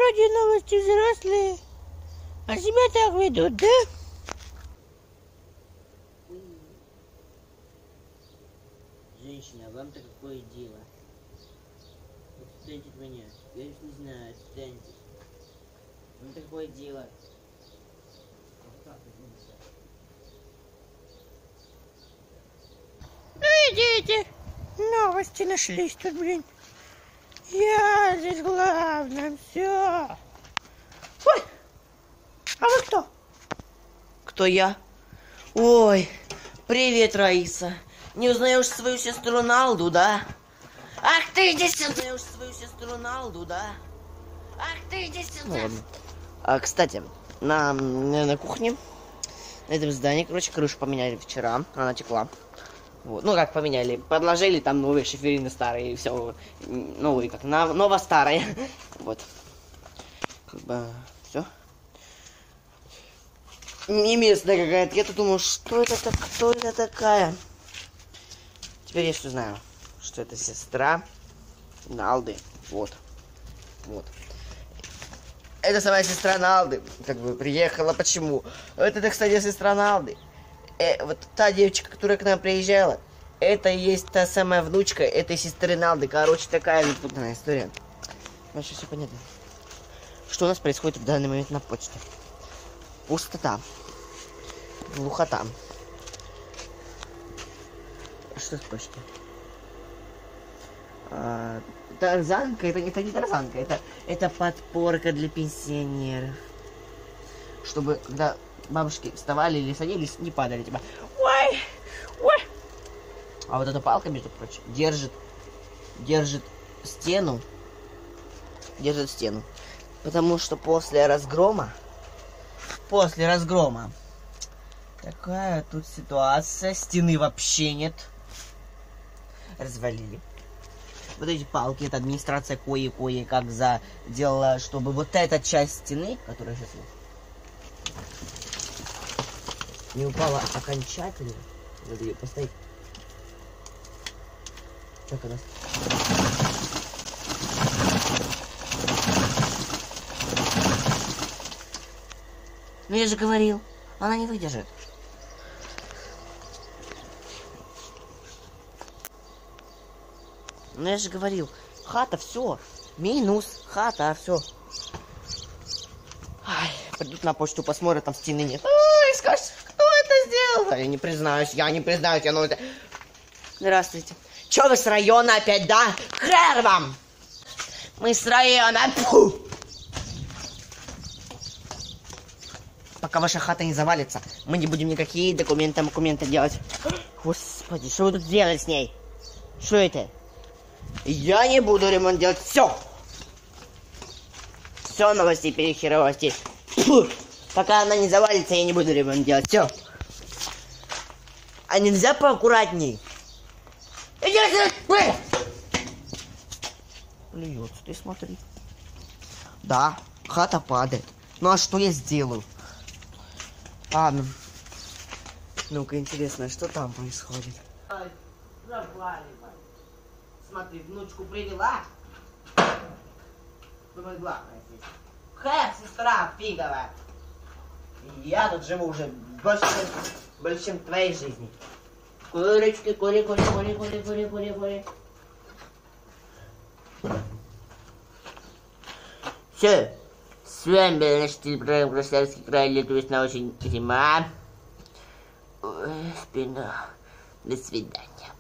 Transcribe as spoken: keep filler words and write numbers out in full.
вроде новости взрослые, а себя так ведут, да? Женщина, а вам-то какое дело? Отстаньте от меня. Я их не знаю, отстаньте. Вам-то какое дело? Ну идите. Новости нашлись тут, блин. Я здесь главное, все. Ой, а вы кто? Кто я? Ой, привет, Раиса. Не узнаешь свою сестру Налду, да? Ах ты иди сюда! Не узнаешь свою сестру Налду, да? Ах ты иди сюда! Ну, ладно. А, кстати, на, на, на кухне, на этом здании, короче, крышу поменяли вчера. Она текла. Вот. Ну, как поменяли, подложили там новые шиферины старые, и все, новые, как ново-старые. Вот. Как бы, все. Не местная какая-то. Я тут думал, что это, так, кто это такая? Теперь я что знаю, что это сестра Налды. Вот. Вот. Это самая сестра Налды. Как бы приехала. Почему? Это, кстати, сестра Налды. Э, вот та девочка, которая к нам приезжала, это и есть та самая внучка этой сестры Налды. Короче, такая запутанная история. Вообще все понятно. Что у нас происходит в данный момент на почте? Пустота. Глухота. Что с почтой? А, тарзанка? Это, это не тарзанка. Это, это подпорка для пенсионеров. Чтобы, когда бабушки вставали или садились, не падали типа. Ой! Ой! А вот эта палка, между прочим, держит, держит стену. Держит стену. Потому что после разгрома, после разгрома, такая тут ситуация, стены вообще нет. Развалили. Вот эти палки, это администрация кое-кое как заделала, чтобы вот эта часть стены, которая сейчас не упала окончательно. Надо ее поставить. Как она? Ну я же говорил, она не выдержит. Ну я же говорил, хата, все, минус, хата, все. Ай, придут на почту, посмотрят, там стены нет. Ой, скажут, кто это сделал? Да я не признаюсь, я не признаюсь, я ну это... Здравствуйте. Че вы с района опять, да? Хрен вам! Мы с района, фу! Пока ваша хата не завалится, мы не будем никакие документы, документы делать. Господи, что вы тут делали с ней? Что это? Я не буду ремонт делать. Все. Все, новости, перехеровости. Пока она не завалится, я не буду ремонт делать. Все. А нельзя поаккуратней? Плюется, ты смотри. Да, хата падает. Ну а что я сделаю? Ладно. Ну-ка, интересно, что там происходит? Заваливай. Смотри, внучку привела. Думаю, главное здесь. Хэ, сестра фиговая. Я тут живу уже больше, больше, чем в твоей жизни. Курочки, кури, кури, кури, кури, кури, кури, кури. Все. С вами был наш телепрограмм Красноярский край. Лето, весна, очень зима. Ой, спина. До свидания.